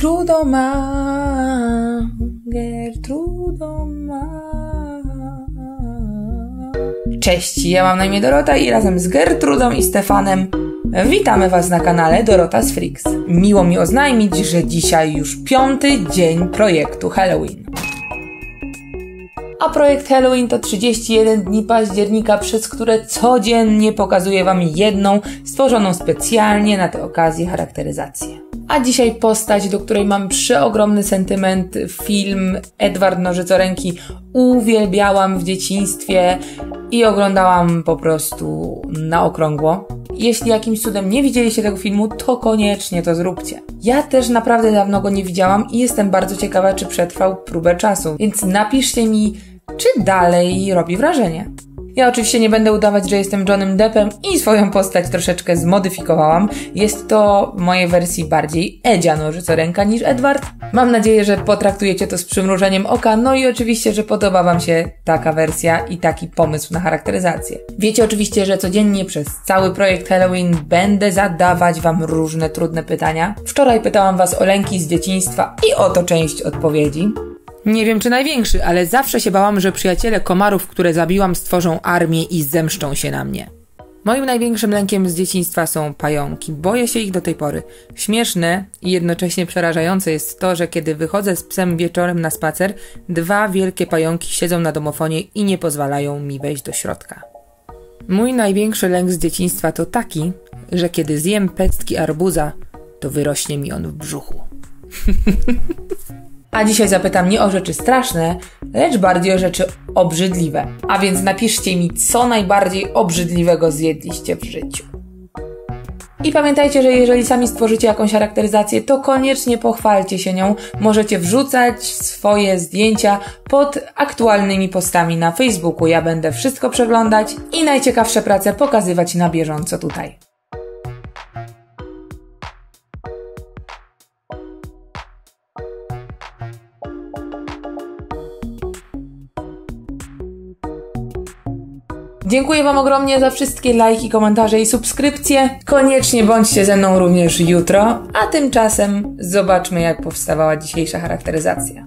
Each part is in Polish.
Gertrudo ma, Gertrudo ma. Cześć, ja mam na imię Dorota i razem z Gertrudą i Stefanem witamy Was na kanale Dorota's Freaks. Miło mi oznajmić, że dzisiaj już 5. dzień projektu Halloween. A projekt Halloween to 31 dni października, przez które codziennie pokazuję Wam jedną, stworzoną specjalnie na tę okazję charakteryzację. A dzisiaj postać, do której mam przeogromny sentyment, film Edward Nożycoręki uwielbiałam w dzieciństwie i oglądałam po prostu na okrągło. Jeśli jakimś cudem nie widzieliście tego filmu, to koniecznie to zróbcie. Ja też naprawdę dawno go nie widziałam i jestem bardzo ciekawa, czy przetrwał próbę czasu, więc napiszcie mi, czy dalej robi wrażenie. Ja oczywiście nie będę udawać, że jestem Johnnym Deppem i swoją postać troszeczkę zmodyfikowałam. Jest to w mojej wersji bardziej Edzia Nożycoręka niż Edward. Mam nadzieję, że potraktujecie to z przymrużeniem oka, no i oczywiście, że podoba Wam się taka wersja i taki pomysł na charakteryzację. Wiecie oczywiście, że codziennie przez cały projekt Halloween będę zadawać Wam różne trudne pytania. Wczoraj pytałam Was o lęki z dzieciństwa i oto część odpowiedzi. Nie wiem, czy największy, ale zawsze się bałam, że przyjaciele komarów, które zabiłam, stworzą armię i zemszczą się na mnie. Moim największym lękiem z dzieciństwa są pająki. Boję się ich do tej pory. Śmieszne i jednocześnie przerażające jest to, że kiedy wychodzę z psem wieczorem na spacer, 2 wielkie pająki siedzą na domofonie i nie pozwalają mi wejść do środka. Mój największy lęk z dzieciństwa to taki, że kiedy zjem pestki arbuza, to wyrośnie mi on w brzuchu. A dzisiaj zapytam nie o rzeczy straszne, lecz bardziej o rzeczy obrzydliwe. A więc napiszcie mi, co najbardziej obrzydliwego zjedliście w życiu. I pamiętajcie, że jeżeli sami stworzycie jakąś charakteryzację, to koniecznie pochwalcie się nią. Możecie wrzucać swoje zdjęcia pod aktualnymi postami na Facebooku. Ja będę wszystko przeglądać i najciekawsze prace pokazywać na bieżąco tutaj. Dziękuję Wam ogromnie za wszystkie lajki, komentarze i subskrypcje. Koniecznie bądźcie ze mną również jutro, a tymczasem zobaczmy, jak powstawała dzisiejsza charakteryzacja.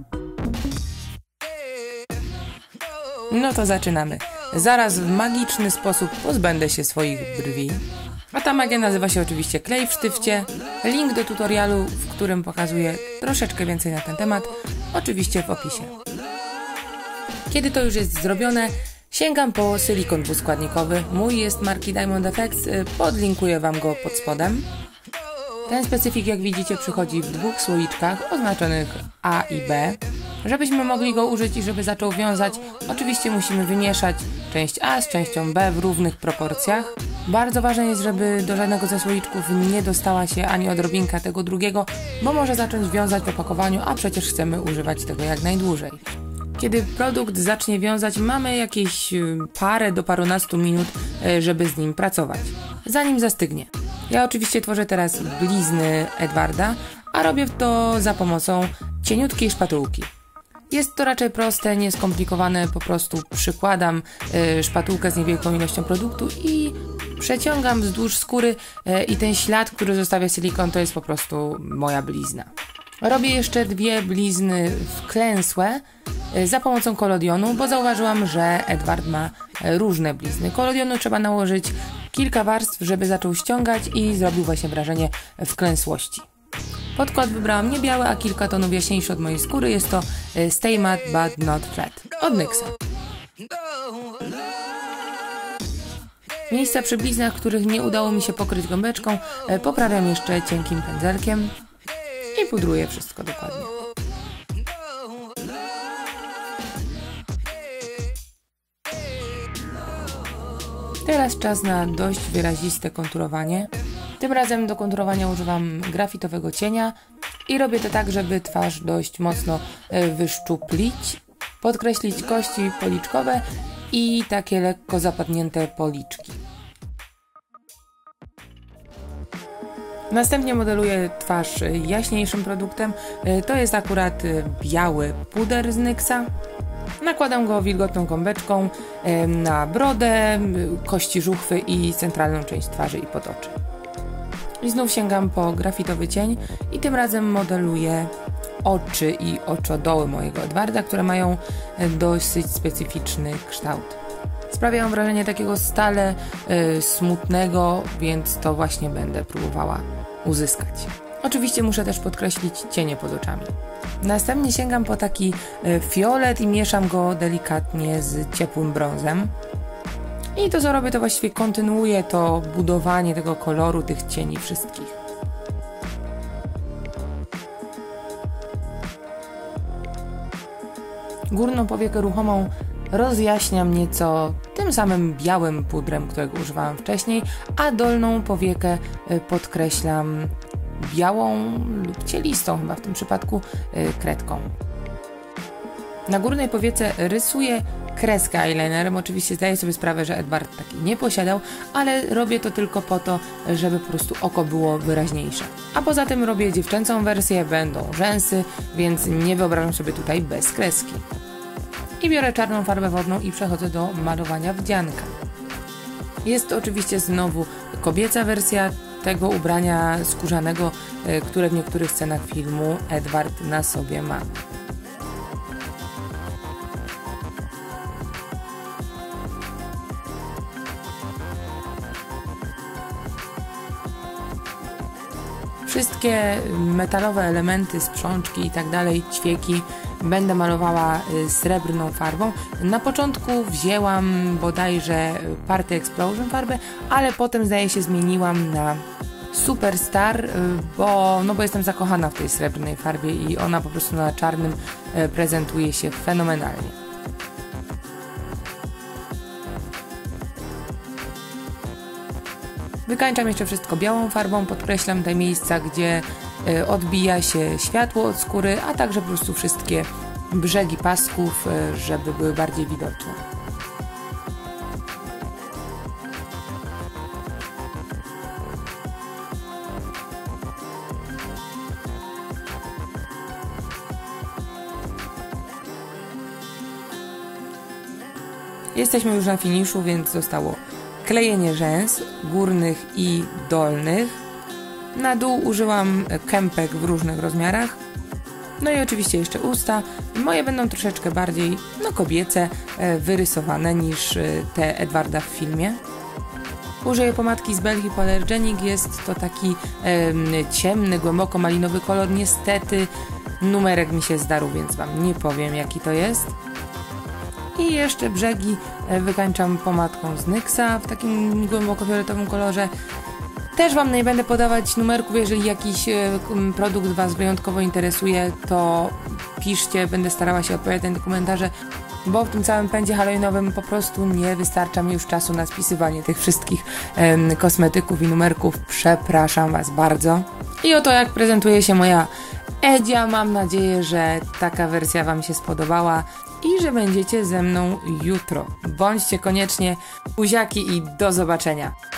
No to zaczynamy. Zaraz w magiczny sposób pozbędę się swoich brwi. A ta magia nazywa się oczywiście klej w sztywcie. Link do tutorialu, w którym pokazuję troszeczkę więcej na ten temat, oczywiście w opisie. Kiedy to już jest zrobione, sięgam po silikon dwuskładnikowy. Mój jest marki Diamond Effects, podlinkuję Wam go pod spodem. Ten specyfik, jak widzicie, przychodzi w 2 słoiczkach oznaczonych A i B. Żebyśmy mogli go użyć i żeby zaczął wiązać, oczywiście musimy wymieszać część A z częścią B w równych proporcjach. Bardzo ważne jest, żeby do żadnego ze słoiczków nie dostała się ani odrobinka tego drugiego, bo może zacząć wiązać w opakowaniu, a przecież chcemy używać tego jak najdłużej. Kiedy produkt zacznie wiązać, mamy jakieś parę do parunastu minut, żeby z nim pracować, zanim zastygnie. Ja oczywiście tworzę teraz blizny Edwarda, a robię to za pomocą cieniutkiej szpatułki. Jest to raczej proste, nieskomplikowane, po prostu przykładam szpatułkę z niewielką ilością produktu i przeciągam wzdłuż skóry i ten ślad, który zostawia silikon, to jest po prostu moja blizna. Robię jeszcze 2 blizny wklęsłe za pomocą kolodionu, bo zauważyłam, że Edward ma różne blizny. Kolodionu trzeba nałożyć kilka warstw, żeby zaczął ściągać i zrobił właśnie wrażenie wklęsłości. Podkład wybrałam nie biały, a kilka tonów jaśniejszy od mojej skóry. Jest to Stay Matte But Not Flat od NYXa. Miejsca przy bliznach, których nie udało mi się pokryć gąbeczką, poprawiam jeszcze cienkim pędzelkiem i pudruję wszystko dokładnie. Teraz czas na dość wyraziste konturowanie. Tym razem do konturowania używam grafitowego cienia i robię to tak, żeby twarz dość mocno wyszczuplić, podkreślić kości policzkowe i takie lekko zapadnięte policzki. Następnie modeluję twarz jaśniejszym produktem. To jest akurat biały puder z NYXa. Nakładam go wilgotną gąbeczką na brodę, kości żuchwy i centralną część twarzy i potoczy. I znów sięgam po grafitowy cień i tym razem modeluję oczy i oczodoły mojego Edwarda, które mają dosyć specyficzny kształt. Sprawiają wrażenie takiego stale smutnego, więc to właśnie będę próbowała uzyskać. Oczywiście muszę też podkreślić cienie pod oczami. Następnie sięgam po taki fiolet i mieszam go delikatnie z ciepłym brązem. I to co robię, to właściwie kontynuuję to budowanie tego koloru, tych cieni wszystkich. Górną powiekę ruchomą rozjaśniam nieco tym samym białym pudrem, którego używałam wcześniej, a dolną powiekę podkreślam białą lub cielistą, chyba w tym przypadku kredką. Na górnej powiece rysuję kreskę eyelinerem. Oczywiście zdaję sobie sprawę, że Edward taki nie posiadał, ale robię to tylko po to, żeby po prostu oko było wyraźniejsze. A poza tym robię dziewczęcą wersję, będą rzęsy, więc nie wyobrażam sobie tutaj bez kreski. I biorę czarną farbę wodną i przechodzę do malowania wdzianka. Jest to oczywiście znowu kobieca wersja tego ubrania skórzanego, które w niektórych scenach filmu Edward na sobie ma. Wszystkie metalowe elementy, sprzączki i tak dalej, ćwieki będę malowała srebrną farbą. Na początku wzięłam bodajże Party Explosion farbę, ale potem zdaje się zmieniłam na Superstar, bo jestem zakochana w tej srebrnej farbie i ona po prostu na czarnym prezentuje się fenomenalnie. Wykańczam jeszcze wszystko białą farbą, podkreślam te miejsca, gdzie odbija się światło od skóry, a także po prostu wszystkie brzegi pasków, żeby były bardziej widoczne. Jesteśmy już na finiszu, więc zostało klejenie rzęs górnych i dolnych. Na dół użyłam kępek w różnych rozmiarach. No i oczywiście jeszcze usta. Moje będą troszeczkę bardziej kobiece, wyrysowane niż te Edwarda w filmie. Użyję pomadki z Belle Hypoallergenic. Jest to taki ciemny, głęboko malinowy kolor. Niestety numerek mi się zdarł, więc Wam nie powiem, jaki to jest. I jeszcze brzegi wykańczam pomadką z NYXa w takim głęboko fioletowym kolorze. Też Wam nie będę podawać numerków, jeżeli jakiś produkt Was wyjątkowo interesuje, to piszcie, będę starała się odpowiadać na komentarze, bo w tym całym pędzie halloweenowym po prostu nie wystarcza mi już czasu na spisywanie tych wszystkich kosmetyków i numerków. Przepraszam Was bardzo. I oto jak prezentuje się moja Edzia. Mam nadzieję, że taka wersja Wam się spodobała i że będziecie ze mną jutro. Bądźcie koniecznie buziaki i do zobaczenia.